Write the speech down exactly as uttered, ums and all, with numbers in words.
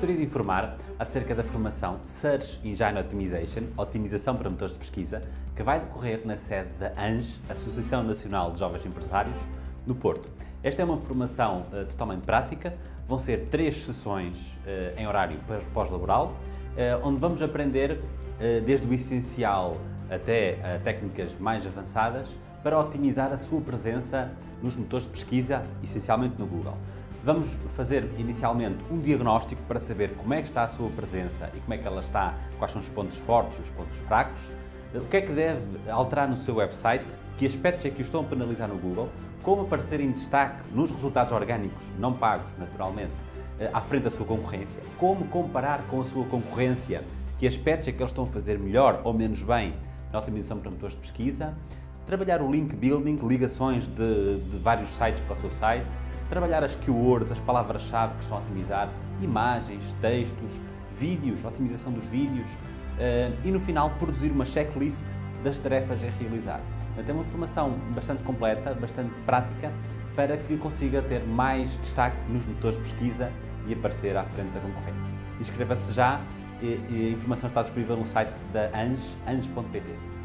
gostaria de informar acerca da formação Search Engine Optimization, Otimização para Motores de Pesquisa, que vai decorrer na sede da ANJ, Associação Nacional de Jovens Empresários, no Porto. Esta é uma formação uh, totalmente prática, vão ser três sessões uh, em horário pós-laboral, uh, onde vamos aprender uh, desde o essencial até uh, técnicas mais avançadas para otimizar a sua presença nos motores de pesquisa, essencialmente no Google. Vamos fazer inicialmente um diagnóstico para saber como é que está a sua presença e como é que ela está, quais são os pontos fortes e os pontos fracos, o que é que deve alterar no seu website, que aspectos é que o estão a penalizar no Google, como aparecer em destaque nos resultados orgânicos, não pagos, naturalmente, à frente da sua concorrência, como comparar com a sua concorrência, que aspectos é que eles estão a fazer melhor ou menos bem na otimização para motores de pesquisa, trabalhar o link building, ligações de, de vários sites para o seu site, trabalhar as keywords, as palavras-chave que estão a otimizar, imagens, textos, vídeos, otimização dos vídeos uh, e no final produzir uma checklist das tarefas a realizar. Portanto, é uma formação bastante completa, bastante prática, para que consiga ter mais destaque nos motores de pesquisa e aparecer à frente da concorrência. Inscreva-se já e, e a informação está disponível no site da ANJ, anj ponto pt.